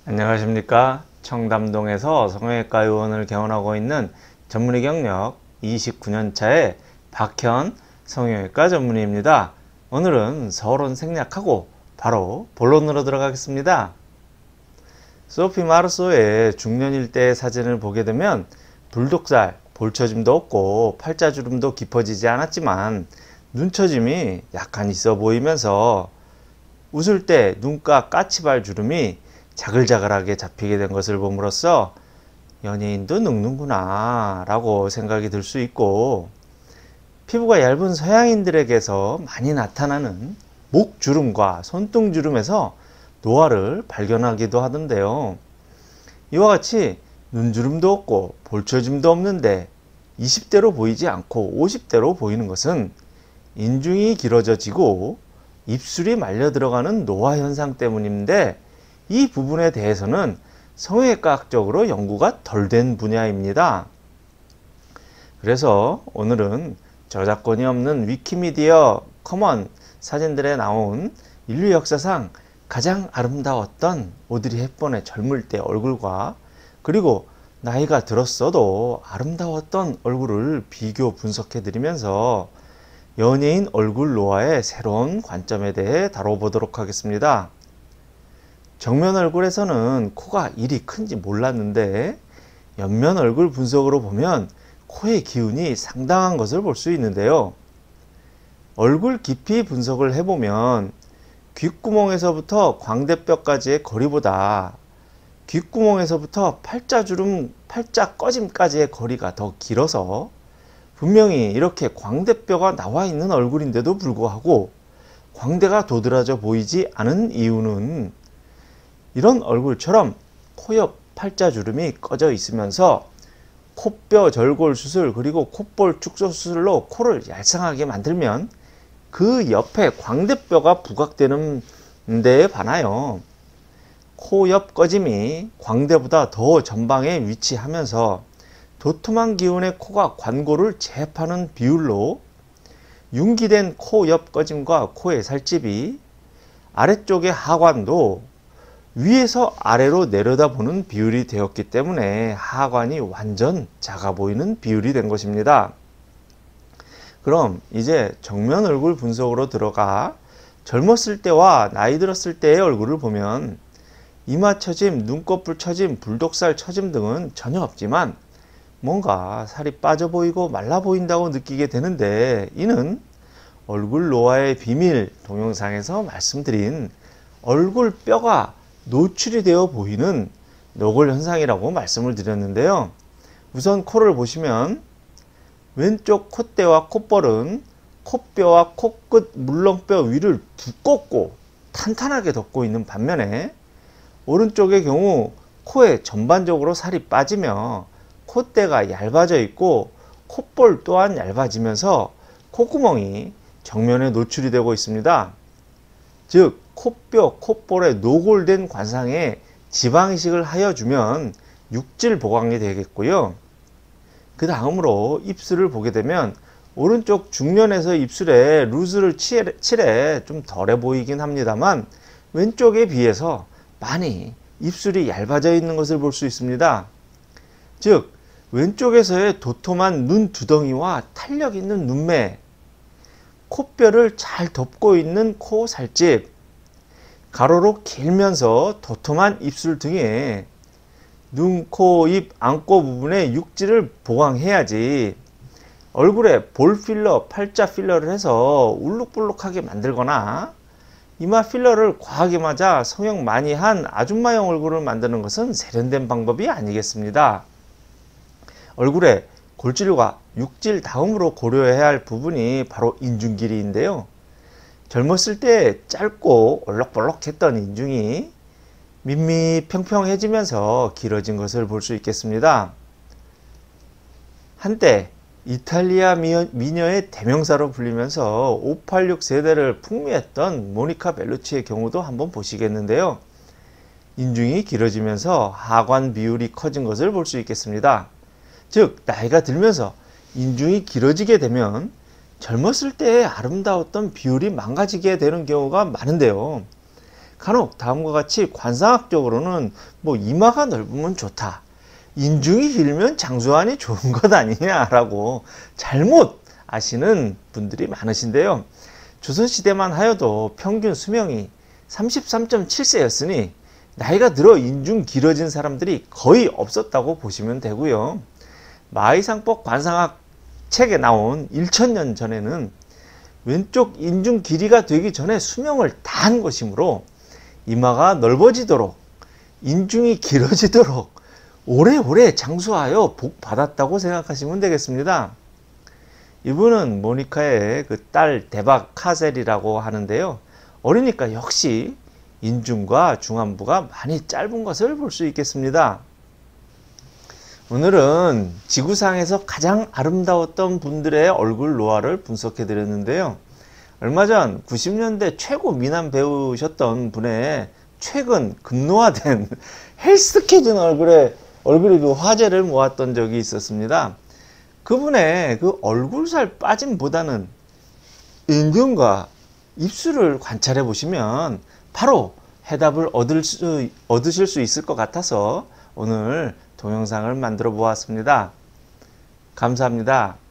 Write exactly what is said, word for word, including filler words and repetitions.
안녕하십니까. 청담동에서 성형외과 의원을 개원하고 있는 전문의 경력 이십구 년 차의 박현 성형외과 전문의입니다. 오늘은 서론 생략하고 바로 본론으로 들어가겠습니다. 소피 마르소의 중년일 때의 사진을 보게 되면 불독살, 볼처짐도 없고 팔자주름도 깊어지지 않았지만 눈처짐이 약간 있어 보이면서 웃을 때 눈가 까치발 주름이 자글자글하게 잡히게 된 것을 봄으로써 연예인도 늙는구나 라고 생각이 들 수 있고, 피부가 얇은 서양인들에게서 많이 나타나는 목주름과 손등주름에서 노화를 발견하기도 하던데요. 이와 같이 눈주름도 없고 볼처짐도 없는데 이십 대로 보이지 않고 오십 대로 보이는 것은 인중이 길어져지고 입술이 말려 들어가는 노화 현상 때문인데, 이 부분에 대해서는 성형외과학적으로 연구가 덜 된 분야입니다. 그래서 오늘은 저작권이 없는 위키미디어 커먼 사진들에 나온 인류 역사상 가장 아름다웠던 오드리 헵번의 젊을 때 얼굴과 그리고 나이가 들었어도 아름다웠던 얼굴을 비교 분석해 드리면서 연예인 얼굴 노화의 새로운 관점에 대해 다뤄보도록 하겠습니다. 정면 얼굴에서는 코가 일이 큰지 몰랐는데 옆면 얼굴 분석으로 보면 코의 기운이 상당한 것을 볼 수 있는데요. 얼굴 깊이 분석을 해보면 귓구멍에서부터 광대뼈까지의 거리보다 귓구멍에서부터 팔자주름, 팔자 꺼짐까지의 거리가 더 길어서 분명히 이렇게 광대뼈가 나와 있는 얼굴인데도 불구하고 광대가 도드라져 보이지 않은 이유는, 이런 얼굴처럼 코 옆 팔자주름이 꺼져 있으면서 코뼈 절골 수술 그리고 콧볼 축소 수술로 코를 얄쌍하게 만들면 그 옆에 광대뼈가 부각되는 데에 반하여 코 옆 꺼짐이 광대보다 더 전방에 위치하면서 도톰한 기운의 코가 관골을 제압하는 비율로 융기된 코 옆 꺼짐과 코의 살집이 아래쪽의 하관도 위에서 아래로 내려다보는 비율이 되었기 때문에 하관이 완전 작아 보이는 비율이 된 것입니다. 그럼 이제 정면 얼굴 분석으로 들어가 젊었을 때와 나이 들었을 때의 얼굴을 보면 이마 처짐, 눈꺼풀 처짐, 불독살 처짐 등은 전혀 없지만 뭔가 살이 빠져 보이고 말라 보인다고 느끼게 되는데, 이는 얼굴 노화의 비밀 동영상에서 말씀드린 얼굴 뼈가 노출이 되어 보이는 노골 현상이라고 말씀을 드렸는데요. 우선 코를 보시면 왼쪽 콧대와 콧볼은 코뼈와 코끝 물렁뼈 위를 두껍고 탄탄하게 덮고 있는 반면에, 오른쪽의 경우 코에 전반적으로 살이 빠지며 콧대가 얇아져 있고 콧볼 또한 얇아지면서 콧구멍이 정면에 노출이 되고 있습니다. 즉 코뼈, 콧볼의 노골된 관상에 지방이식을 하여주면 육질 보강이 되겠고요. 그 다음으로 입술을 보게 되면 오른쪽 중년에서 입술에 루즈를 칠해 좀 덜해 보이긴 합니다만 왼쪽에 비해서 많이 입술이 얇아져 있는 것을 볼 수 있습니다. 즉 왼쪽에서의 도톰한 눈 두덩이와 탄력 있는 눈매, 코뼈를 잘 덮고 있는 코 살집, 가로로 길면서 도톰한 입술 등의 눈, 코, 입, 안고 부분의 육질을 보강해야지 얼굴에 볼 필러, 팔자 필러를 해서 울룩불룩하게 만들거나 이마 필러를 과하게 맞아 성형 많이 한 아줌마형 얼굴을 만드는 것은 세련된 방법이 아니겠습니다. 얼굴에 골질과 육질 다음으로 고려해야 할 부분이 바로 인중 길이인데요. 젊었을 때 짧고 얼럭벌럭했던 인중이 밋밋평평해지면서 길어진 것을 볼 수 있겠습니다. 한때 이탈리아 미녀의 대명사로 불리면서 오팔육 세대를 풍미했던 모니카 벨루치의 경우도 한번 보시겠는데요. 인중이 길어지면서 하관 비율이 커진 것을 볼 수 있겠습니다. 즉 나이가 들면서 인중이 길어지게 되면 젊었을 때의 아름다웠던 비율이 망가지게 되는 경우가 많은데요. 간혹 다음과 같이 관상학적으로는 뭐 이마가 넓으면 좋다, 인중이 길면 장수환이 좋은 것 아니냐라고 잘못 아시는 분들이 많으신데요. 조선시대만 하여도 평균 수명이 삼십삼 점 칠 세였으니 나이가 들어 인중 길어진 사람들이 거의 없었다고 보시면 되고요. 마의상법 관상학 책에 나온 천 년 전에는 왼쪽 인중 길이가 되기 전에 수명을 다한 것이므로 이마가 넓어지도록 인중이 길어지도록 오래오래 장수하여 복 받았다고 생각하시면 되겠습니다. 이분은 모니카의 그 딸 대박 카셀이라고 하는데요. 어리니까 역시 인중과 중안부가 많이 짧은 것을 볼 수 있겠습니다. 오늘은 지구상에서 가장 아름다웠던 분들의 얼굴 노화를 분석해 드렸는데요. 얼마 전 구십 년대 최고 미남 배우셨던 분의 최근 급노화된 헬스케진 얼굴에 얼굴이 그 화제를 모았던 적이 있었습니다. 그분의 그 얼굴살 빠짐보다는 인중과 입술을 관찰해 보시면 바로 해답을 얻을 수, 얻으실 수 있을 것 같아서 오늘 동영상을 만들어 보았습니다. 감사합니다.